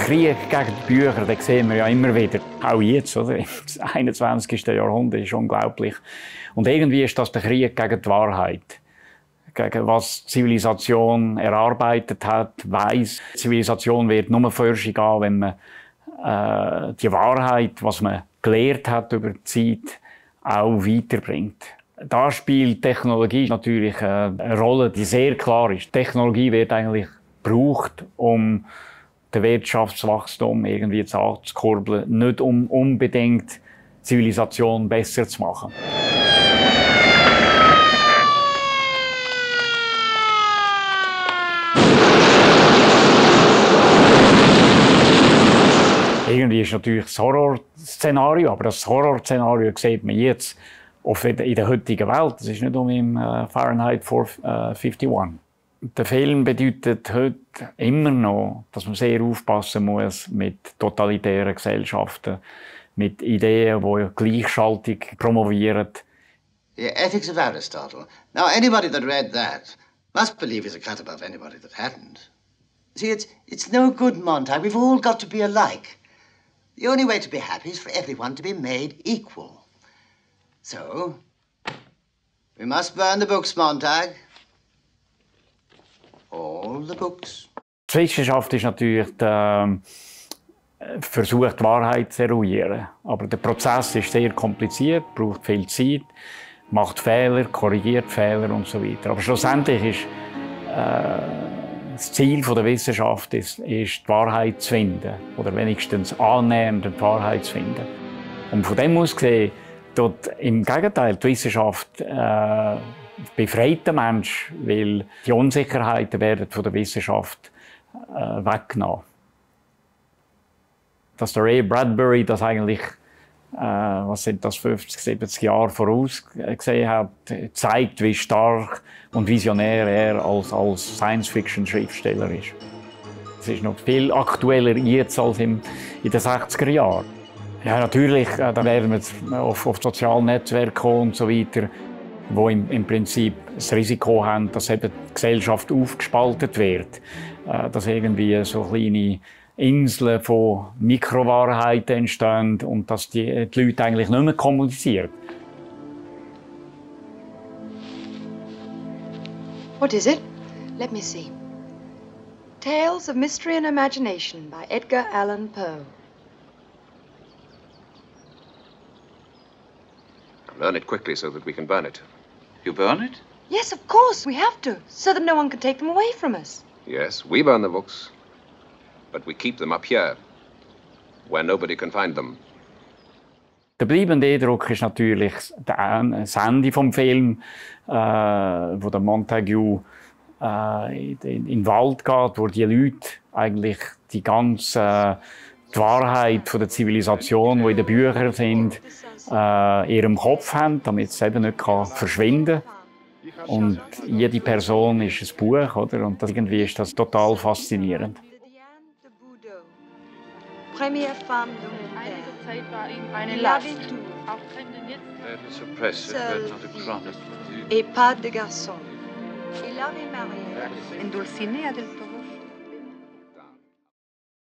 Krieg gegen die Bücher, den sehen wir ja immer wieder. Auch jetzt, oder? Im 21. Jahrhundert ist unglaublich. Und irgendwie ist das der Krieg gegen die Wahrheit. Gegen was die Zivilisation erarbeitet hat, weiss. Die Zivilisation wird nur Forschung an, wenn man die Wahrheit, was man gelehrt hat über die Zeit, auch weiterbringt. Da spielt Technologie natürlich eine Rolle, die sehr klar ist. Technologie wird eigentlich gebraucht, um das Wirtschaftswachstum irgendwie anzukurbeln, nicht um unbedingt die Zivilisation besser zu machen. Irgendwie ist natürlich das Horrorszenario, aber das Horrorszenario sieht man jetzt in der heutigen Welt. Das ist nicht nur im Fahrenheit 451. Der Film bedeutet heute immer noch, dass man sehr aufpassen muss mit totalitären Gesellschaften, mit Ideen, die Gleichschaltung promovieren. The Ethics of Aristotle. Now, anybody that read that must believe he's a cut above anybody that hadn't. See, it's no good, Montag. We've all got to be alike. The only way to be happy is for everyone to be made equal. So, we must burn the books, Montag. All the books. Die Wissenschaft ist natürlich versucht, die Wahrheit zu eruieren. Aber der Prozess ist sehr kompliziert, braucht viel Zeit, macht Fehler, korrigiert Fehler und so weiter. Aber schlussendlich ist das Ziel der Wissenschaft ist, die Wahrheit zu finden. Oder wenigstens annähernd die Wahrheit zu finden. Und von dem aus gesehen, dort im Gegenteil, die Wissenschaft befreit den Mensch, weil die Unsicherheiten werden von der Wissenschaft weggenommen. Dass der Ray Bradbury das eigentlich, was sind das, 50, 70 Jahre vorausgesehen hat, zeigt, wie stark und visionär er als Science-Fiction-Schriftsteller ist. Es ist noch viel aktueller jetzt als in den 60er Jahren. Ja, natürlich, da werden wir auf soziale Netzwerke kommen und so weiter, wo im Prinzip das Risiko haben, dass eben die Gesellschaft aufgespaltet wird. Dass irgendwie so kleine Inseln von Mikrowahrheiten entstehen und dass die Leute eigentlich nicht mehr kommunizieren. What is it? Let me see. Tales of Mystery and Imagination by Edgar Allan Poe. Learn it quickly so that we can burn it. You burn it? Yes, of course, we have to, so that no one can take them away from us. Yes, we burn the books, but we keep them up here, where nobody can find them. Der bleibende Eindruck ist natürlich das Ende des Films, wo der Montague in den Wald geht, wo die Leute eigentlich die ganze die Wahrheit von der Zivilisation, die in den Büchern sind, in ihrem Kopf haben, damit es eben nicht verschwinden kann. Und jede Person ist ein Buch, oder? Und irgendwie ist das total faszinierend. Première femme de mon Einige père. Zeit war ihm eine Il Last. avait tout, Auch könnte jetzt It's oppressive, Seul. but not a chronic. et pas de garçon. Il avait marié. in Dulcinea del Toboso.